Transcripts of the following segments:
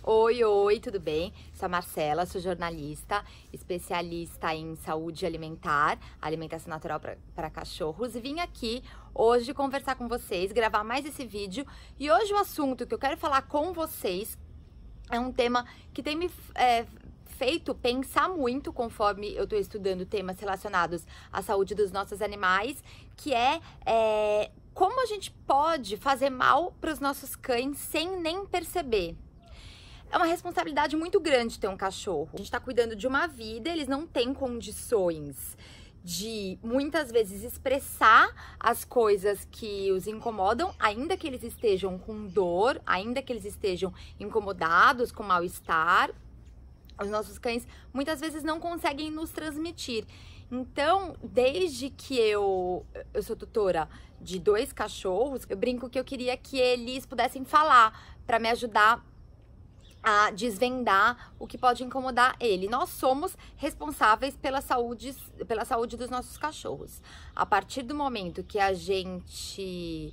Oi, tudo bem? Sou a Marcela, sou jornalista, especialista em saúde alimentar, alimentação natural para cachorros, e vim aqui hoje conversar com vocês, gravar mais esse vídeo. E hoje o assunto que eu quero falar com vocês é um tema que tem me feito pensar muito conforme eu estou estudando temas relacionados à saúde dos nossos animais, que é como a gente pode fazer mal para os nossos cães sem nem perceber. É uma responsabilidade muito grande ter um cachorro. A gente está cuidando de uma vida, eles não têm condições de, muitas vezes, expressar as coisas que os incomodam, ainda que eles estejam com dor, ainda que eles estejam incomodados, com mal-estar. Os nossos cães, muitas vezes, não conseguem nos transmitir. Então, desde que eu sou tutora de 2 cachorros, eu brinco que eu queria que eles pudessem falar para me ajudar a desvendar o que pode incomodar ele. Nós somos responsáveis pela saúde dos nossos cachorros. A partir do momento que a gente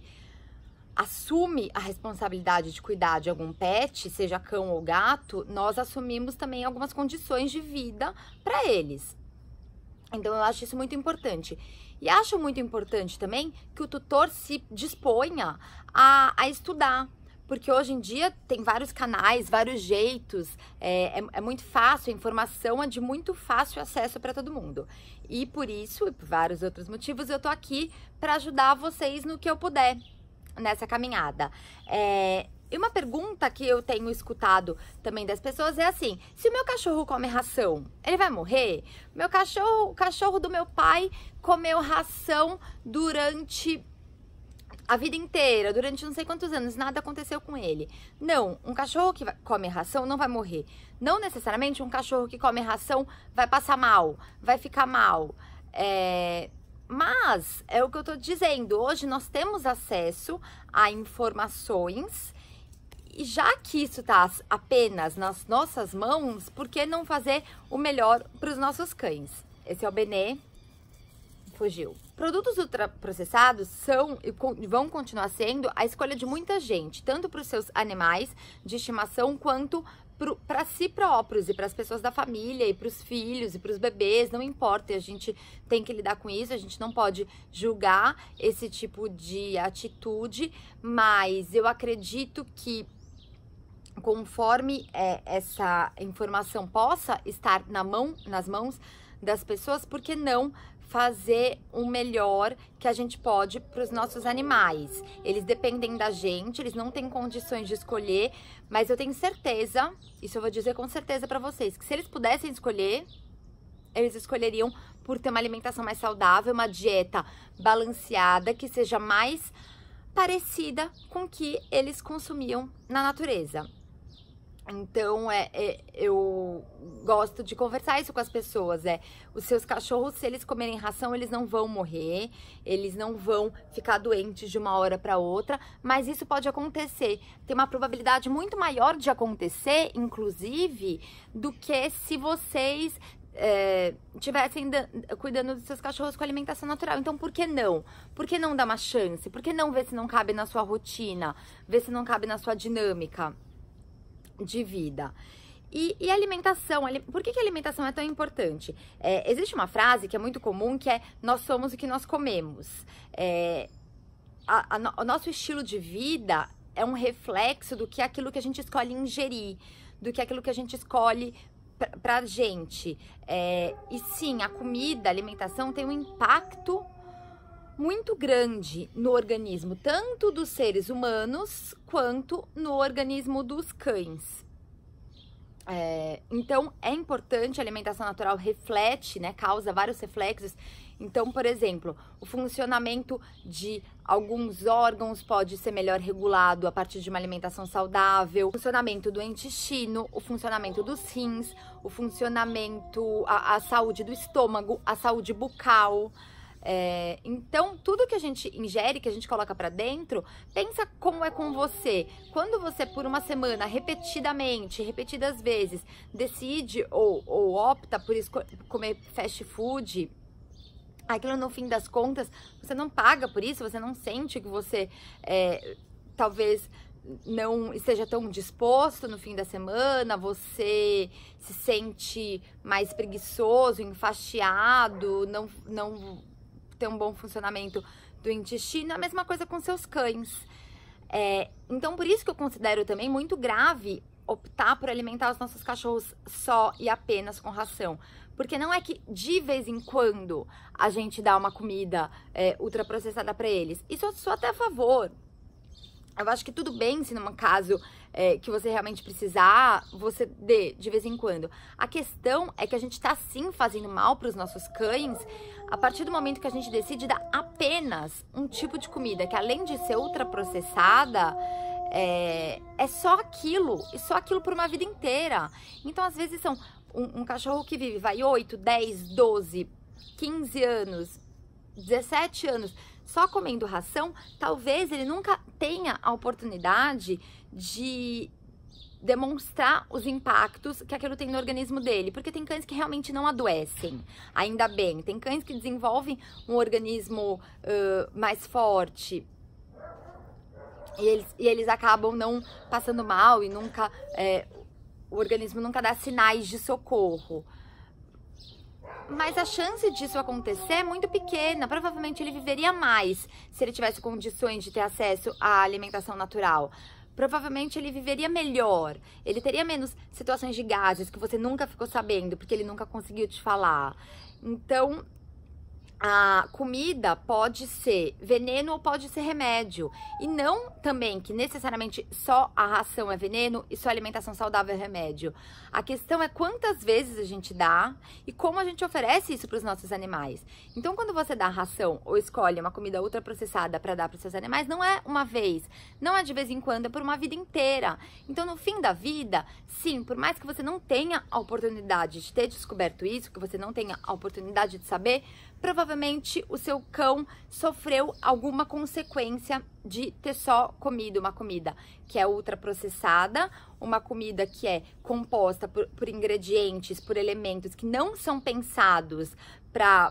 assume a responsabilidade de cuidar de algum pet, seja cão ou gato, nós assumimos também algumas condições de vida para eles. Então eu acho isso muito importante. E acho muito importante também que o tutor se disponha a estudar. Porque hoje em dia tem vários canais, vários jeitos, é muito fácil, a informação é de muito fácil acesso para todo mundo. E por isso, e por vários outros motivos, eu tô aqui para ajudar vocês no que eu puder nessa caminhada. E uma pergunta que eu tenho escutado também das pessoas é assim: se o meu cachorro come ração, ele vai morrer? O cachorro do meu pai comeu ração durante a vida inteira, durante não sei quantos anos, nada aconteceu com ele. Não, um cachorro que come ração não vai morrer. Não necessariamente um cachorro que come ração vai passar mal, vai ficar mal. Mas é o que eu tô dizendo, hoje nós temos acesso a informações, e já que isso tá apenas nas nossas mãos, por que não fazer o melhor para os nossos cães? Esse é o Benê. Fugiu. Produtos ultraprocessados são e vão continuar sendo a escolha de muita gente, tanto para os seus animais de estimação quanto para si próprios e para as pessoas da família e para os filhos e para os bebês, não importa, a gente tem que lidar com isso, a gente não pode julgar esse tipo de atitude, mas eu acredito que conforme essa informação possa estar nas mãos das pessoas, por que não fazer o melhor que a gente pode para os nossos animais? Eles dependem da gente, eles não têm condições de escolher, mas eu tenho certeza, isso eu vou dizer com certeza para vocês, que se eles pudessem escolher, eles escolheriam por ter uma alimentação mais saudável, uma dieta balanceada, que seja mais parecida com o que eles consumiam na natureza. Então, eu gosto de conversar isso com as pessoas, os seus cachorros, se eles comerem ração, eles não vão morrer, eles não vão ficar doentes de uma hora para outra, mas isso pode acontecer, tem uma probabilidade muito maior de acontecer, inclusive, do que se vocês tivessem cuidando dos seus cachorros com alimentação natural. Então, por que não? Por que não dar uma chance? Por que não ver se não cabe na sua rotina, ver se não cabe na sua dinâmica de vida? E alimentação, por que a alimentação é tão importante? Existe uma frase que é muito comum, que é: nós somos o que nós comemos. O nosso estilo de vida é um reflexo do que é aquilo que a gente escolhe ingerir, do que é aquilo que a gente escolhe pra gente. E sim, a comida, a alimentação tem um impacto muito grande no organismo, tanto dos seres humanos quanto no organismo dos cães. Então, é importante, a alimentação natural reflete, causa vários reflexos. Então, por exemplo, o funcionamento de alguns órgãos pode ser melhor regulado a partir de uma alimentação saudável, o funcionamento do intestino, o funcionamento dos rins, o funcionamento, a saúde do estômago, a saúde bucal. Então, tudo que a gente ingere, que a gente coloca pra dentro, pensa como é com você. Quando você, por uma semana, repetidas vezes, decide ou opta por comer fast food, aquilo, no fim das contas, você não paga por isso, você não sente que você talvez não esteja tão disposto no fim da semana, você se sente mais preguiçoso, enfastiado, não tem um bom funcionamento do intestino, é a mesma coisa com seus cães. Então, por isso que eu considero também muito grave optar por alimentar os nossos cachorros só e apenas com ração. Porque não é que de vez em quando a gente dá uma comida ultraprocessada para eles. Isso eu sou até a favor. Eu acho que tudo bem se num caso que você realmente precisar, você dê de vez em quando. A questão é que a gente tá sim fazendo mal para os nossos cães a partir do momento que a gente decide dar apenas um tipo de comida que, além de ser ultraprocessada, é só aquilo, e só aquilo por uma vida inteira. Então, às vezes, são um cachorro que vive, 8, 10, 12, 15 anos, 17 anos, só comendo ração, talvez ele nunca tenha a oportunidade de demonstrar os impactos que aquilo tem no organismo dele, porque tem cães que realmente não adoecem, ainda bem, tem cães que desenvolvem um organismo mais forte, e eles acabam não passando mal e nunca, o organismo nunca dá sinais de socorro. Mas a chance disso acontecer é muito pequena. Provavelmente ele viveria mais se ele tivesse condições de ter acesso à alimentação natural. Provavelmente ele viveria melhor. Ele teria menos situações de gases que você nunca ficou sabendo, porque ele nunca conseguiu te falar. Então, a comida pode ser veneno ou pode ser remédio. E não também que necessariamente só a ração é veneno e só a alimentação saudável é remédio. A questão é quantas vezes a gente dá e como a gente oferece isso para os nossos animais. Então, quando você dá ração ou escolhe uma comida ultraprocessada para dar para os seus animais, não é uma vez, não é de vez em quando, é por uma vida inteira. Então, no fim da vida, sim, por mais que você não tenha a oportunidade de ter descoberto isso, que você não tenha a oportunidade de saber, provavelmente o seu cão sofreu alguma consequência de ter só comido uma comida que é ultraprocessada, uma comida que é composta por ingredientes, por elementos que não são pensados para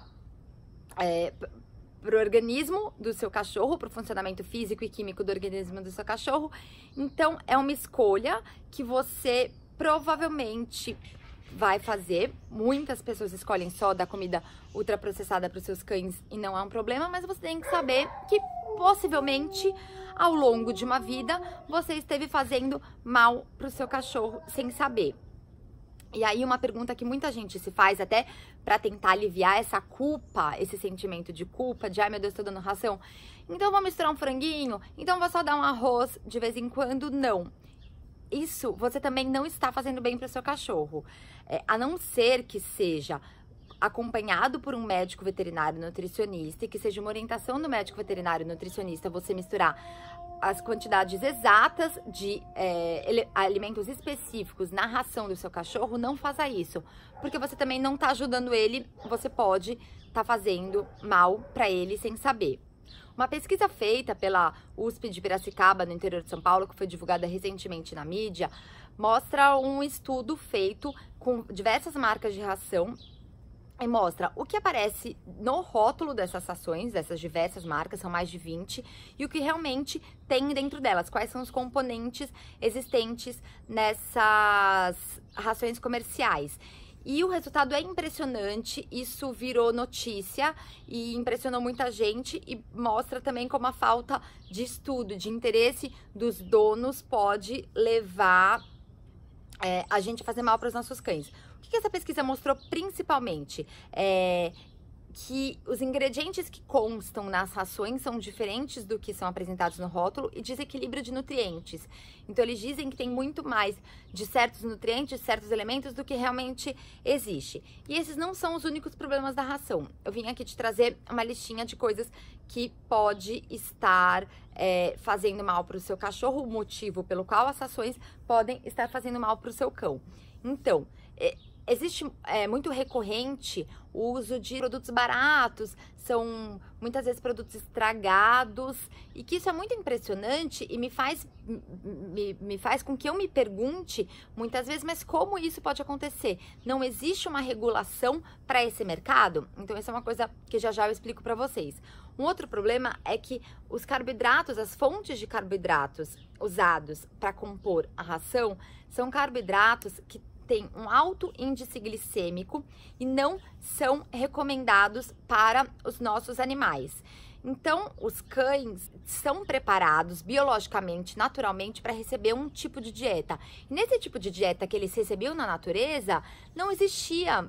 o organismo do seu cachorro, para o funcionamento físico e químico do organismo do seu cachorro. Então, é uma escolha que você provavelmente vai fazer. Muitas pessoas escolhem só dar comida ultraprocessada para os seus cães e não é um problema, mas você tem que saber que possivelmente ao longo de uma vida você esteve fazendo mal para o seu cachorro sem saber. E aí uma pergunta que muita gente se faz até para tentar aliviar essa culpa, esse sentimento de culpa, de ai meu Deus, tô dando ração, então vou misturar um franguinho, então vou só dar um arroz de vez em quando. Não. Isso você também não está fazendo bem para o seu cachorro, a não ser que seja acompanhado por um médico veterinário nutricionista e que seja uma orientação do médico veterinário nutricionista você misturar as quantidades exatas de alimentos específicos na ração do seu cachorro. Não faça isso, porque você também não está ajudando ele, você pode estar fazendo mal para ele sem saber. Uma pesquisa feita pela USP de Piracicaba, no interior de São Paulo, que foi divulgada recentemente na mídia, mostra um estudo feito com diversas marcas de ração e mostra o que aparece no rótulo dessas rações, dessas diversas marcas, são mais de 20, e o que realmente tem dentro delas, quais são os componentes existentes nessas rações comerciais. E o resultado é impressionante, isso virou notícia e impressionou muita gente e mostra também como a falta de estudo, de interesse dos donos pode levar a gente a fazer mal para os nossos cães. O que essa pesquisa mostrou principalmente? Que os ingredientes que constam nas rações são diferentes do que são apresentados no rótulo e desequilíbrio de nutrientes. Então, eles dizem que tem muito mais de certos nutrientes, certos elementos do que realmente existe. E esses não são os únicos problemas da ração. Eu vim aqui te trazer uma listinha de coisas que pode estar fazendo mal para o seu cachorro, o motivo pelo qual as rações podem estar fazendo mal para o seu cão. Então, existe muito recorrente o uso de produtos baratos, são muitas vezes produtos estragados, e que isso é muito impressionante e me faz com que eu me pergunte muitas vezes, mas como isso pode acontecer? Não existe uma regulação para esse mercado? Então, isso é uma coisa que já eu explico para vocês. Um outro problema é que os carboidratos, as fontes de carboidratos usados para compor a ração, são carboidratos que têm um alto índice glicêmico e não são recomendados para os nossos animais. Então, os cães são preparados biologicamente, naturalmente, para receber um tipo de dieta. E nesse tipo de dieta que eles recebiam na natureza, não existia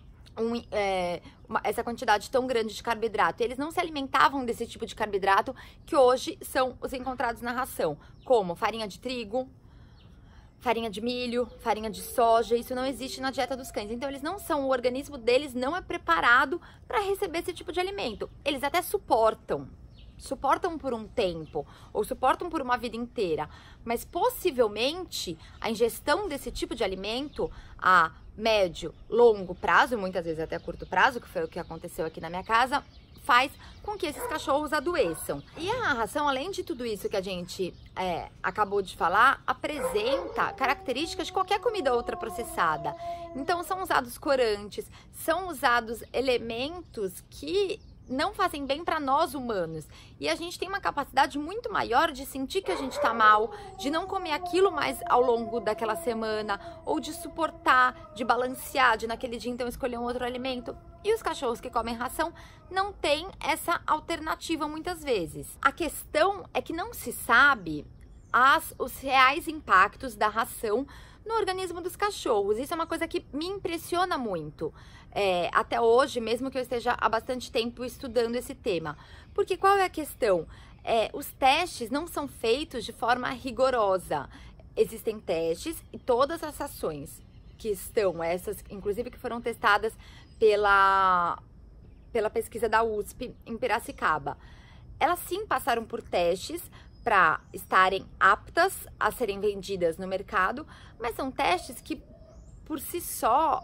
essa quantidade tão grande de carboidrato. Eles não se alimentavam desse tipo de carboidrato que hoje são os encontrados na ração, como farinha de trigo, farinha de milho, farinha de soja. Isso não existe na dieta dos cães. Então, o organismo deles não é preparado para receber esse tipo de alimento. Eles até suportam por um tempo, ou suportam por uma vida inteira, mas possivelmente a ingestão desse tipo de alimento a médio, longo prazo, muitas vezes até curto prazo, que foi o que aconteceu aqui na minha casa, faz com que esses cachorros adoeçam. E a ração, além de tudo isso que a gente acabou de falar, apresenta características de qualquer comida ultraprocessada. Então, são usados corantes, são usados elementos que não fazem bem para nós humanos. E a gente tem uma capacidade muito maior de sentir que a gente tá mal, de não comer aquilo mais ao longo daquela semana, ou de suportar, de balancear, de naquele dia então escolher um outro alimento. E os cachorros que comem ração não têm essa alternativa muitas vezes. A questão é que não se sabe os reais impactos da ração no organismo dos cachorros. Isso é uma coisa que me impressiona muito. Até hoje, mesmo que eu esteja há bastante tempo estudando esse tema. Porque qual é a questão? Os testes não são feitos de forma rigorosa. Existem testes e todas as rações que estão, essas inclusive que foram testadas pela pesquisa da USP em Piracicaba, elas sim passaram por testes para estarem aptas a serem vendidas no mercado, mas são testes que, por si só,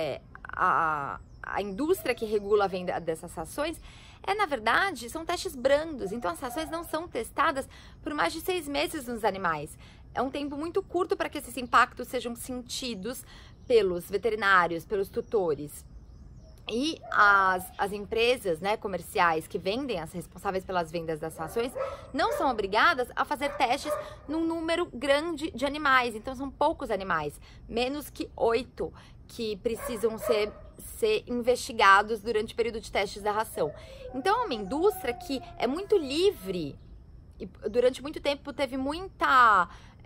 a indústria que regula a venda dessas rações, na verdade, são testes brandos. Então, as rações não são testadas por mais de 6 meses nos animais. É um tempo muito curto para que esses impactos sejam sentidos pelos veterinários, pelos tutores. E as empresas, né, comerciais que vendem, as responsáveis pelas vendas das rações, não são obrigadas a fazer testes num número grande de animais. Então, são poucos animais, menos que 8 que precisam ser investigados durante o período de testes da ração. Então, é uma indústria que é muito livre e durante muito tempo teve muita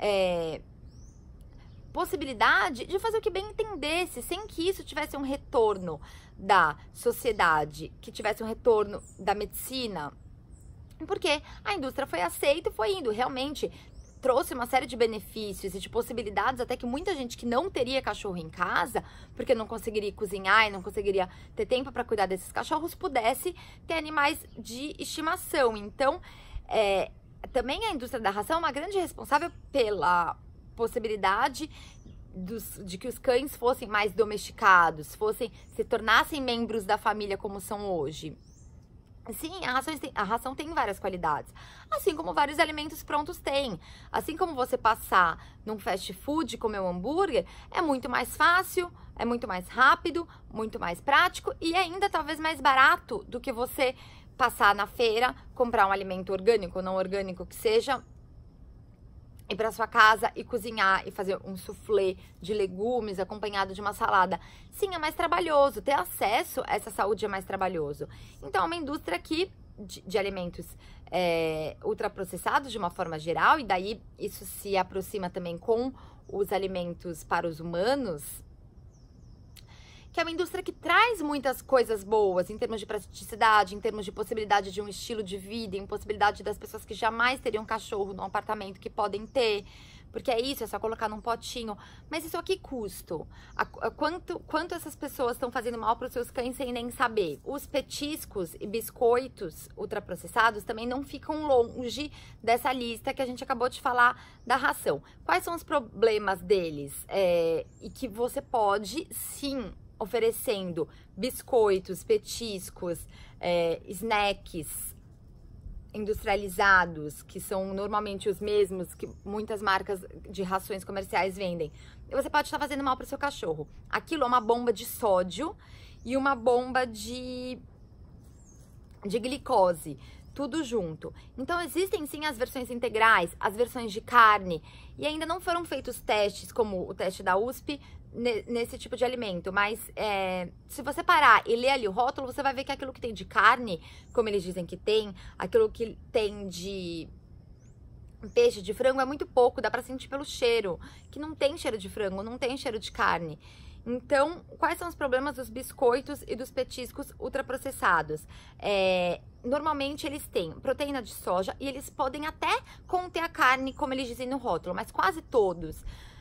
possibilidade de fazer o que bem entendesse, sem que isso tivesse um retorno da sociedade, que tivesse um retorno da medicina, porque a indústria foi aceita e foi indo, realmente trouxe uma série de benefícios e de possibilidades, até que muita gente que não teria cachorro em casa, porque não conseguiria cozinhar e não conseguiria ter tempo para cuidar desses cachorros, pudesse ter animais de estimação. Então, também a indústria da ração é uma grande responsável pela possibilidade de que os cães fossem mais domesticados, se tornassem membros da família como são hoje. Sim, a ração tem várias qualidades, assim como vários alimentos prontos têm. Assim como você passar num fast food e comer um hambúrguer, é muito mais fácil, é muito mais rápido, muito mais prático e ainda talvez mais barato do que você passar na feira, comprar um alimento orgânico ou não orgânico que seja, ir para sua casa e cozinhar e fazer um soufflé de legumes acompanhado de uma salada. Sim, é mais trabalhoso. Ter acesso a essa saúde é mais trabalhoso. Então, é uma indústria aqui de alimentos ultraprocessados de uma forma geral, e daí isso se aproxima também com os alimentos para os humanos, que é uma indústria que traz muitas coisas boas em termos de praticidade, em termos de possibilidade de um estilo de vida, em possibilidade das pessoas que jamais teriam cachorro num apartamento que podem ter, porque é isso, é só colocar num potinho. Mas isso a que custo? Quanto essas pessoas estão fazendo mal para os seus cães sem nem saber? Os petiscos e biscoitos ultraprocessados também não ficam longe dessa lista que a gente acabou de falar da ração. Quais são os problemas deles? E que você pode, sim, oferecendo biscoitos, petiscos, snacks industrializados, que são normalmente os mesmos que muitas marcas de rações comerciais vendem. Você pode estar fazendo mal para o seu cachorro. Aquilo é uma bomba de sódio e uma bomba de glicose, tudo junto. Então existem sim as versões integrais, as versões de carne, e ainda não foram feitos testes, como o teste da USP, nesse tipo de alimento, mas se você parar e ler ali o rótulo, você vai ver que aquilo que tem de carne, como eles dizem que tem, aquilo que tem de peixe, de frango, é muito pouco, dá pra sentir pelo cheiro, que não tem cheiro de frango, não tem cheiro de carne. Então, quais são os problemas dos biscoitos e dos petiscos ultraprocessados? Normalmente eles têm proteína de soja e eles podem até conter a carne, como eles dizem no rótulo, mas quase todos,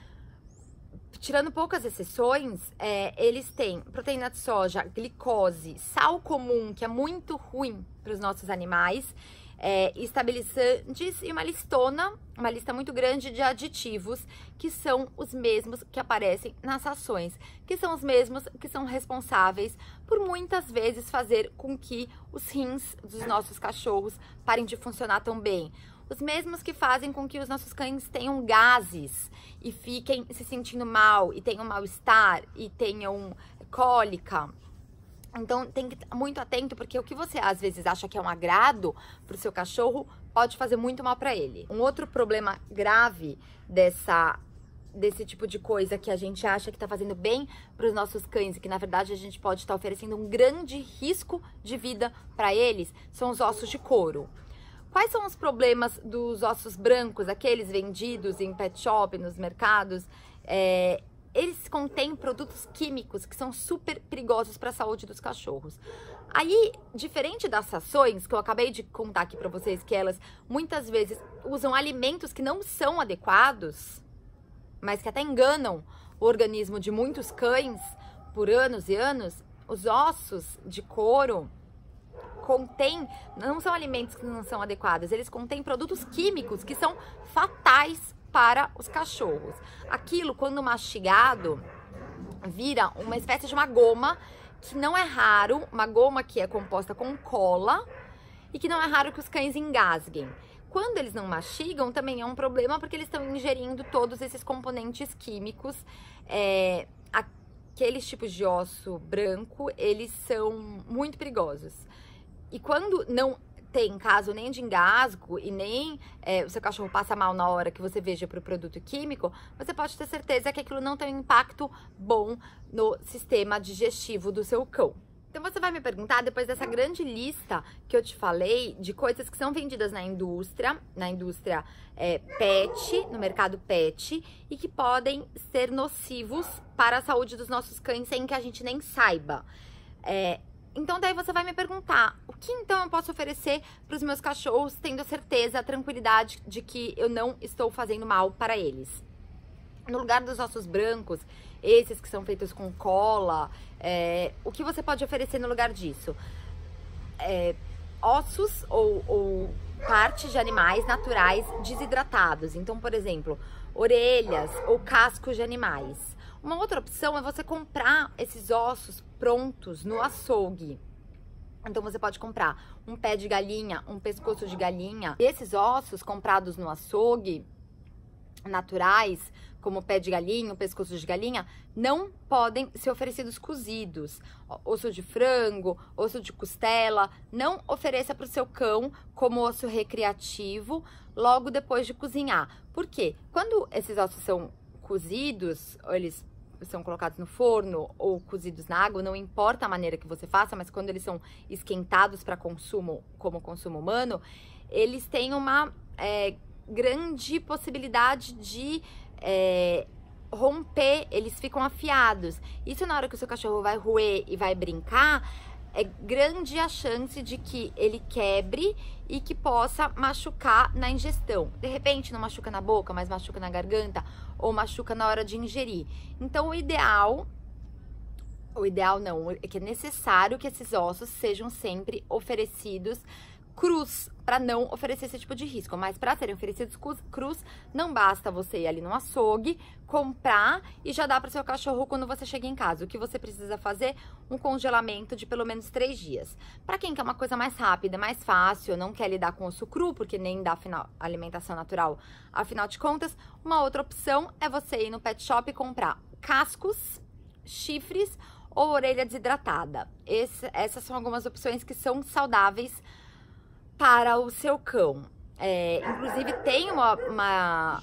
tirando poucas exceções, eles têm proteína de soja, glicose, sal comum, que é muito ruim para os nossos animais, estabilizantes e uma lista muito grande de aditivos, que são os mesmos que aparecem nas rações, que são os mesmos que são responsáveis por muitas vezes fazer com que os rins dos nossos cachorros parem de funcionar tão bem. Os mesmos que fazem com que os nossos cães tenham gases e fiquem se sentindo mal, e tenham mal-estar, e tenham cólica. Então, tem que estar muito atento, porque o que você às vezes acha que é um agrado para o seu cachorro pode fazer muito mal para ele. Um outro problema grave desse tipo de coisa que a gente acha que está fazendo bem para os nossos cães e que na verdade a gente pode estar oferecendo um grande risco de vida para eles, são os ossos de couro. Quais são os problemas dos ossos brancos, aqueles vendidos em pet shop, nos mercados? Eles contêm produtos químicos que são super perigosos para a saúde dos cachorros. Aí, diferente das rações, que eu acabei de contar aqui para vocês, que elas muitas vezes usam alimentos que não são adequados, mas que até enganam o organismo de muitos cães por anos e anos, os ossos de couro não são alimentos que não são adequados, eles contêm produtos químicos que são fatais para os cachorros. Aquilo, quando mastigado, vira uma espécie de uma goma, que não é raro, uma goma que é composta com cola, e que não é raro que os cães engasguem. Quando eles não mastigam, também é um problema, porque eles estão ingerindo todos esses componentes químicos. Aqueles tipos de osso branco, eles são muito perigosos. E quando não tem caso nem de engasgo e nem o seu cachorro passa mal na hora que você veja para o produto químico, você pode ter certeza que aquilo não tem um impacto bom no sistema digestivo do seu cão. Então você vai me perguntar, depois dessa grande lista que eu te falei, de coisas que são vendidas na indústria pet, no mercado pet, e que podem ser nocivos para a saúde dos nossos cães sem que a gente nem saiba. Então daí você vai me perguntar, o que então eu posso oferecer para os meus cachorros, tendo a certeza, a tranquilidade de que eu não estou fazendo mal para eles? No lugar dos ossos brancos, esses que são feitos com cola, o que você pode oferecer no lugar disso? Ossos ou partes de animais naturais desidratados. Então, por exemplo, orelhas ou cascos de animais. Uma outra opção é você comprar esses ossos prontos no açougue. Então você pode comprar um pé de galinha, um pescoço de galinha. Esses ossos comprados no açougue, naturais, como o pé de galinha, o pescoço de galinha, não podem ser oferecidos cozidos. Osso de frango, osso de costela, não ofereça para o seu cão como osso recreativo logo depois de cozinhar. Por quê? Quando esses ossos são cozidos, ou eles são colocados no forno ou cozidos na água, não importa a maneira que você faça, mas quando eles são esquentados para consumo, como consumo humano, eles têm uma grande possibilidade de romper, eles ficam afiados. Isso na hora que o seu cachorro vai roer e vai brincar, é grande a chance de que ele quebre e que possa machucar na ingestão. De repente não machuca na boca, mas machuca na garganta ou machuca na hora de ingerir. Então o ideal não, é que é necessário que esses ossos sejam sempre oferecidos crus, para não oferecer esse tipo de risco. Mas para serem oferecidos crus, não basta você ir ali no açougue, comprar e já dar para o seu cachorro quando você chega em casa. O que você precisa fazer? Um congelamento de pelo menos 3 dias. Para quem quer uma coisa mais rápida, mais fácil, não quer lidar com osso cru, porque nem dá alimentação natural, afinal de contas, uma outra opção é você ir no pet shop e comprar cascos, chifres ou orelha desidratada. Essas são algumas opções que são saudáveis para o seu cão. Inclusive tem uma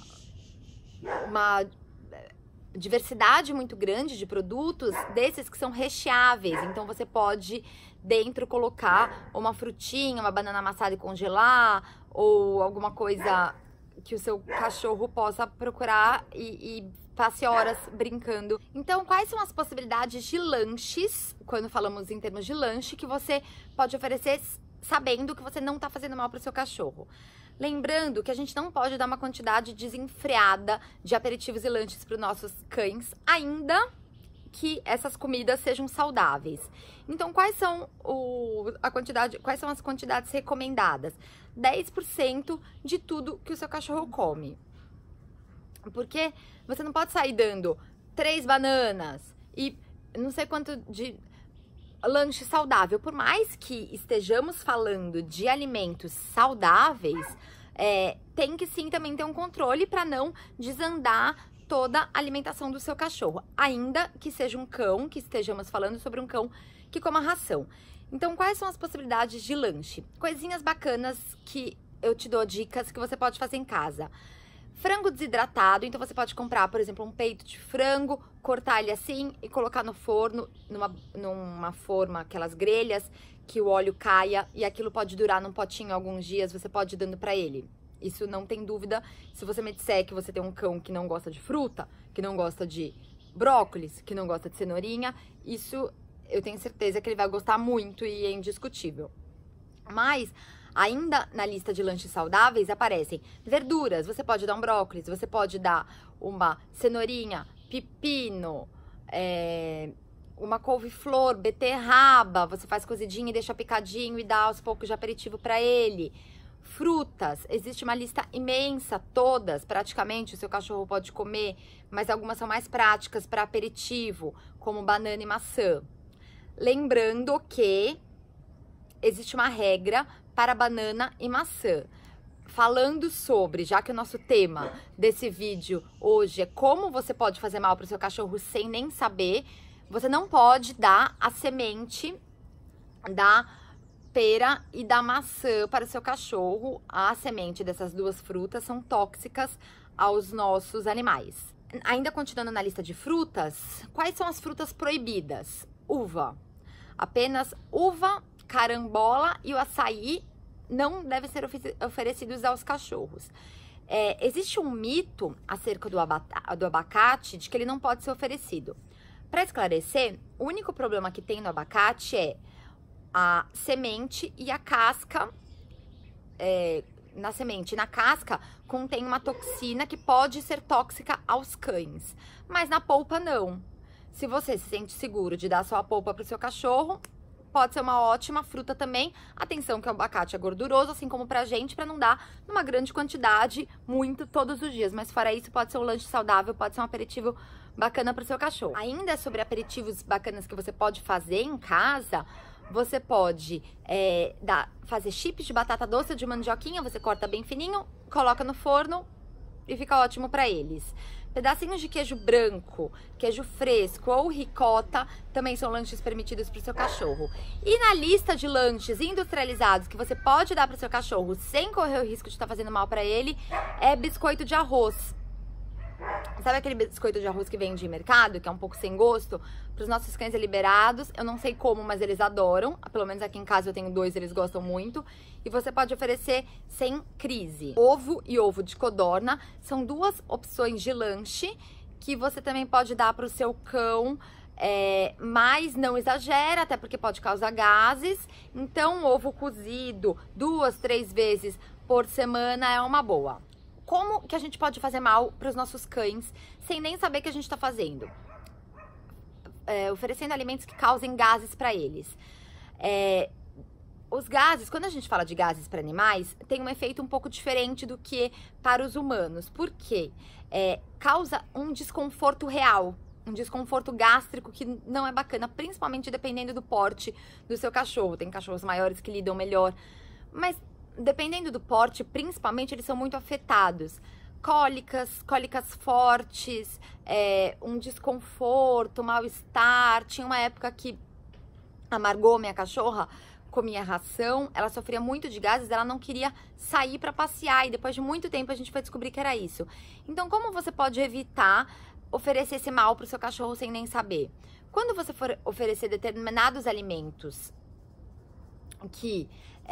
diversidade muito grande de produtos desses que são recheáveis. Então você pode dentro colocar uma frutinha, uma banana amassada e congelar, ou alguma coisa que o seu cachorro possa procurar e passe horas brincando. Então, quais são as possibilidades de lanches, quando falamos em termos de lanche, que você pode oferecer sabendo que você não está fazendo mal para o seu cachorro? Lembrando que a gente não pode dar uma quantidade desenfreada de aperitivos e lanches para os nossos cães, ainda que essas comidas sejam saudáveis. Então, quais são as quantidades recomendadas? 10% de tudo que o seu cachorro come. Porque você não pode sair dando 3 bananas e não sei quanto de lanche saudável. Por mais que estejamos falando de alimentos saudáveis, tem que sim também ter um controle para não desandar toda a alimentação do seu cachorro, ainda que seja um cão, que estejamos falando sobre um cão que coma ração. Então, quais são as possibilidades de lanche? Coisinhas bacanas que eu te dou dicas que você pode fazer em casa. Frango desidratado, então você pode comprar, por exemplo, um peito de frango, cortar ele assim e colocar no forno, numa forma, aquelas grelhas, que o óleo caia, e aquilo pode durar num potinho alguns dias, você pode ir dando pra ele. Isso não tem dúvida. Se você me disser que você tem um cão que não gosta de fruta, que não gosta de brócolis, que não gosta de cenourinha, isso eu tenho certeza que ele vai gostar muito e é indiscutível. Mas ainda na lista de lanches saudáveis aparecem verduras. Você pode dar um brócolis, você pode dar uma cenourinha, pepino, uma couve-flor, beterraba. Você faz cozidinho e deixa picadinho e dá aos poucos de aperitivo para ele. Frutas, existe uma lista imensa, todas praticamente o seu cachorro pode comer, mas algumas são mais práticas para aperitivo, como banana e maçã. Lembrando que existe uma regra para banana e maçã. Falando sobre, já que o nosso tema desse vídeo hoje é como você pode fazer mal para o seu cachorro sem nem saber, você não pode dar a semente da pera e da maçã para o seu cachorro. A semente dessas duas frutas são tóxicas aos nossos animais. Ainda continuando na lista de frutas, quais são as frutas proibidas? Uva. Apenas uva, carambola e o açaí não devem ser oferecidos aos cachorros. Existe um mito acerca do abacate de que ele não pode ser oferecido. Para esclarecer, o único problema que tem no abacate é a semente e a casca. Na semente e na casca contém uma toxina que pode ser tóxica aos cães, mas na polpa não. Se você se sente seguro de dar sua polpa para o seu cachorro, pode ser uma ótima fruta também. Atenção que o abacate é gorduroso, assim como pra gente, para não dar numa grande quantidade, muito, todos os dias. Mas fora isso, pode ser um lanche saudável, pode ser um aperitivo bacana para o seu cachorro. Ainda sobre aperitivos bacanas que você pode fazer em casa, você pode fazer chips de batata doce ou de mandioquinha, você corta bem fininho, coloca no forno e fica ótimo para eles. Pedacinhos de queijo branco, queijo fresco ou ricota também são lanches permitidos para o seu cachorro. E na lista de lanches industrializados que você pode dar para o seu cachorro sem correr o risco de estar fazendo mal para ele, é biscoito de arroz. Sabe aquele biscoito de arroz que vende em mercado, que é um pouco sem gosto? Para os nossos cães é liberados, eu não sei como, mas eles adoram. Pelo menos aqui em casa eu tenho 2, eles gostam muito. E você pode oferecer sem crise. Ovo e ovo de codorna são 2 opções de lanche que você também pode dar para o seu cão mas não exagera, até porque pode causar gases. Então, ovo cozido 2, 3 vezes por semana é uma boa. Como que a gente pode fazer mal para os nossos cães sem nem saber que a gente está fazendo? Oferecendo alimentos que causem gases para eles. Os gases, quando a gente fala de gases para animais, tem um efeito um pouco diferente do que para os humanos. Por quê? Causa um desconforto real, um desconforto gástrico que não é bacana, principalmente dependendo do porte do seu cachorro. Tem cachorros maiores que lidam melhor, mas dependendo do porte, principalmente, eles são muito afetados. Cólicas fortes, um desconforto, mal-estar. Tinha uma época que a Margot, minha cachorra, comia ração, ela sofria muito de gases, ela não queria sair para passear, e depois de muito tempo a gente foi descobrir que era isso. Então, como você pode evitar oferecer esse mal para o seu cachorro sem nem saber? Quando você for oferecer determinados alimentos que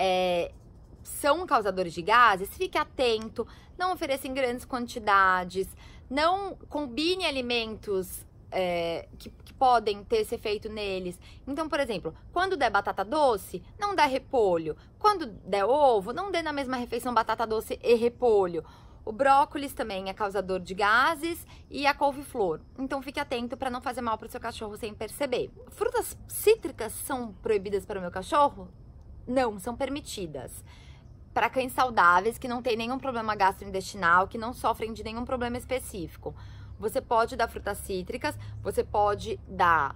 são causadores de gases, fique atento, não ofereça em grandes quantidades, não combine alimentos que podem ter esse efeito neles. Então, por exemplo, quando der batata doce, não dá repolho. Quando der ovo, não dê na mesma refeição batata doce e repolho. O brócolis também é causador de gases e a couve-flor. Então, fique atento para não fazer mal para o seu cachorro sem perceber. Frutas cítricas são proibidas para o meu cachorro? Não, são permitidas. Para cães saudáveis, que não tem nenhum problema gastrointestinal, que não sofrem de nenhum problema específico. Você pode dar frutas cítricas, você pode dar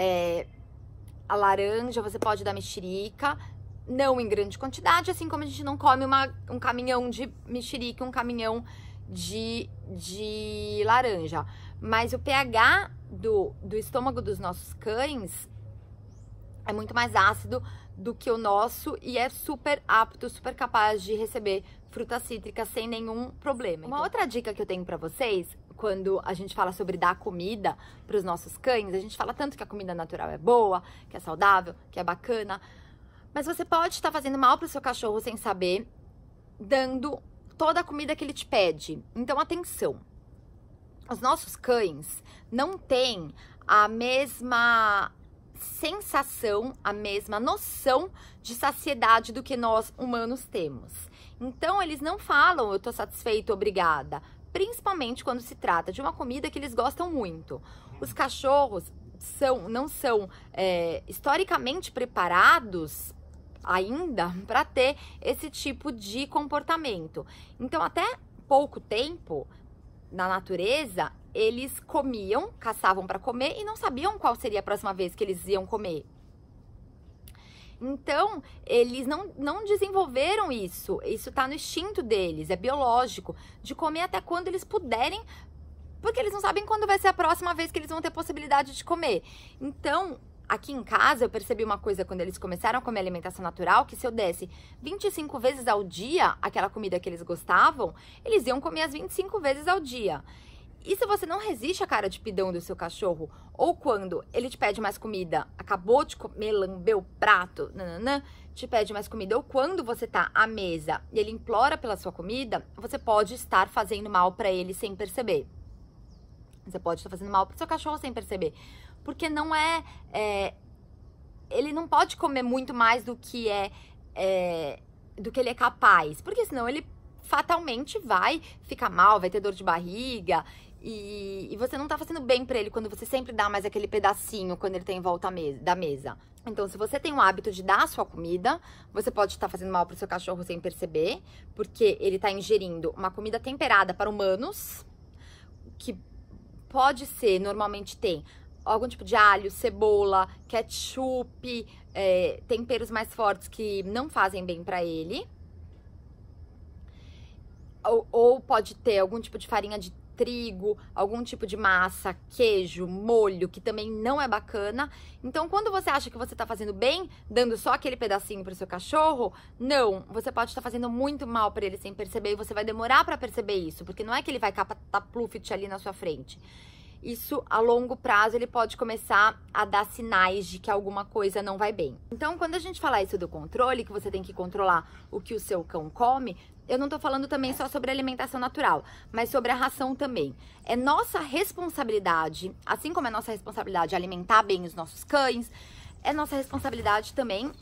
a laranja, você pode dar mexerica, não em grande quantidade, assim como a gente não come um caminhão de mexerica, um caminhão de laranja. Mas o pH do estômago dos nossos cães é muito mais ácido do que o nosso e é super apto, super capaz de receber frutas cítricas sem nenhum problema. Uma outra dica que eu tenho pra vocês, quando a gente fala sobre dar comida para os nossos cães, a gente fala tanto que a comida natural é boa, que é saudável, que é bacana, mas você pode estar fazendo mal para o seu cachorro sem saber, dando toda a comida que ele te pede. Então, atenção, os nossos cães não têm a mesma sensação, a mesma noção de saciedade do que nós humanos temos. Então, eles não falam, eu tô satisfeito, obrigada. Principalmente quando se trata de uma comida que eles gostam muito. Os cachorros não são historicamente preparados ainda para ter esse tipo de comportamento. Então, até pouco tempo, na natureza, eles comiam, caçavam para comer e não sabiam qual seria a próxima vez que eles iam comer. Então, eles não desenvolveram isso. Isso tá no instinto deles, é biológico, de comer até quando eles puderem, porque eles não sabem quando vai ser a próxima vez que eles vão ter possibilidade de comer. Então, aqui em casa, eu percebi uma coisa quando eles começaram a comer alimentação natural, que se eu desse 25 vezes ao dia aquela comida que eles gostavam, eles iam comer as 25 vezes ao dia. E se você não resiste à cara de pidão do seu cachorro, ou quando ele te pede mais comida, acabou de comer, lambeu o prato, te pede mais comida, ou quando você tá à mesa e ele implora pela sua comida, você pode estar fazendo mal pra ele sem perceber. Você pode estar fazendo mal pro seu cachorro sem perceber. Porque não ele não pode comer muito mais do que do que ele é capaz. Porque senão ele fatalmente vai ficar mal, vai ter dor de barriga. E você não tá fazendo bem pra ele quando você sempre dá mais aquele pedacinho quando ele tá em volta da mesa. Então, se você tem o hábito de dar a sua comida, você pode estar fazendo mal pro seu cachorro sem perceber, porque ele tá ingerindo uma comida temperada para humanos, que pode ser, normalmente tem algum tipo de alho, cebola, ketchup, temperos mais fortes que não fazem bem pra ele. Ou pode ter algum tipo de farinha de trigo, algum tipo de massa, queijo, molho, que também não é bacana. Então, quando você acha que você tá fazendo bem, dando só aquele pedacinho pro seu cachorro, não, você pode estar fazendo muito mal pra ele sem perceber, e você vai demorar pra perceber isso, porque não é que ele vai capatar pluft ali na sua frente. Isso, a longo prazo, ele pode começar a dar sinais de que alguma coisa não vai bem. Então, quando a gente fala isso do controle, que você tem que controlar o que o seu cão come, eu não tô falando também só sobre alimentação natural, mas sobre a ração também. É nossa responsabilidade, assim como é nossa responsabilidade alimentar bem os nossos cães, é nossa responsabilidade também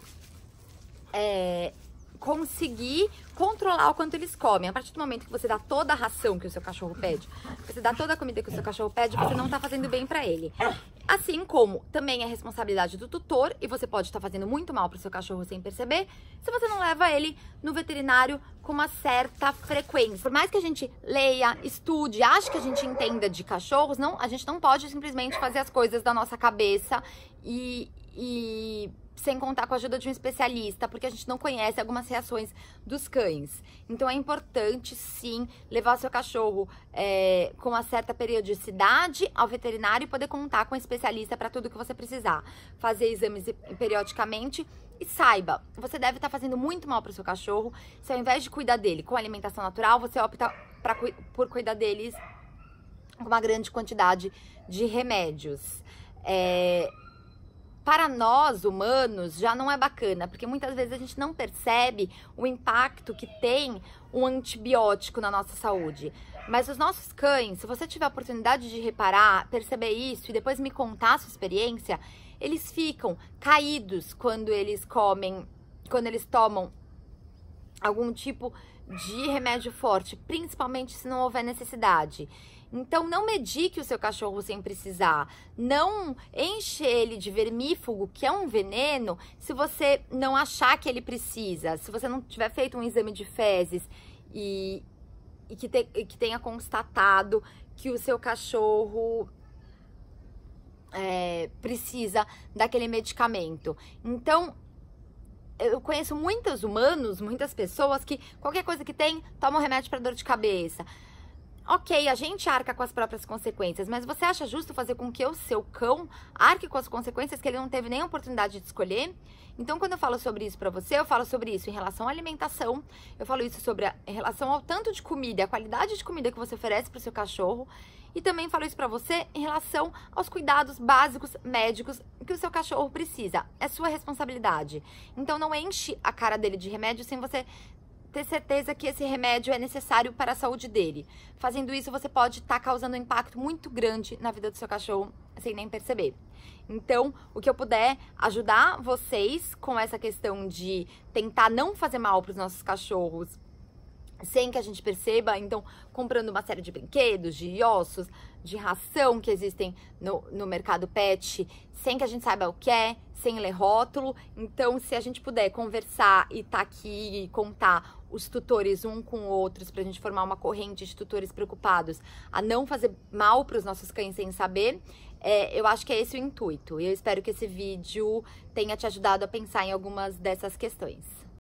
conseguir controlar o quanto eles comem. A partir do momento que você dá toda a ração que o seu cachorro pede, você dá toda a comida que o seu cachorro pede, você não tá fazendo bem pra ele. Assim como também é responsabilidade do tutor, e você pode estar fazendo muito mal pro seu cachorro sem perceber, se você não leva ele no veterinário com uma certa frequência. Por mais que a gente leia, estude, ache que a gente entenda de cachorros, não, a gente não pode simplesmente fazer as coisas da nossa cabeça e sem contar com a ajuda de um especialista, porque a gente não conhece algumas reações dos cães. Então é importante, sim, levar o seu cachorro com uma certa periodicidade ao veterinário e poder contar com um especialista para tudo que você precisar. Fazer exames periodicamente e saiba, você deve estar fazendo muito mal para o seu cachorro se ao invés de cuidar dele com alimentação natural, você opta por cuidar deles com uma grande quantidade de remédios. Para nós, humanos, já não é bacana, porque muitas vezes a gente não percebe o impacto que tem um antibiótico na nossa saúde. Mas os nossos cães, se você tiver a oportunidade de reparar, perceber isso e depois me contar a sua experiência, eles ficam caídos quando eles tomam algum tipo de remédio forte, principalmente se não houver necessidade. Então, não medique o seu cachorro sem precisar. Não enche ele de vermífugo, que é um veneno, se você não achar que ele precisa. Se você não tiver feito um exame de fezes e que tenha constatado que o seu cachorro precisa daquele medicamento. Então, eu conheço muitos humanos, muitas pessoas que qualquer coisa que tem, toma um remédio para dor de cabeça. Ok, a gente arca com as próprias consequências, mas você acha justo fazer com que o seu cão arque com as consequências que ele não teve nem a oportunidade de escolher? Então, quando eu falo sobre isso pra você, eu falo sobre isso em relação à alimentação, eu falo isso em relação ao tanto de comida, a qualidade de comida que você oferece pro seu cachorro, e também falo isso pra você em relação aos cuidados básicos médicos que o seu cachorro precisa. É sua responsabilidade. Então, não enche a cara dele de remédio sem você ter certeza que esse remédio é necessário para a saúde dele. Fazendo isso, você pode estar causando um impacto muito grande na vida do seu cachorro sem nem perceber. Então, o que eu puder ajudar vocês com essa questão de tentar não fazer mal para os nossos cachorros sem que a gente perceba, então comprando uma série de brinquedos, de ossos, de ração que existem no mercado pet, sem que a gente saiba o que é, sem ler rótulo. Então, se a gente puder conversar e tá aqui e contar os tutores um com outros pra gente formar uma corrente de tutores preocupados a não fazer mal para os nossos cães sem saber, eu acho que é esse o intuito. E eu espero que esse vídeo tenha te ajudado a pensar em algumas dessas questões.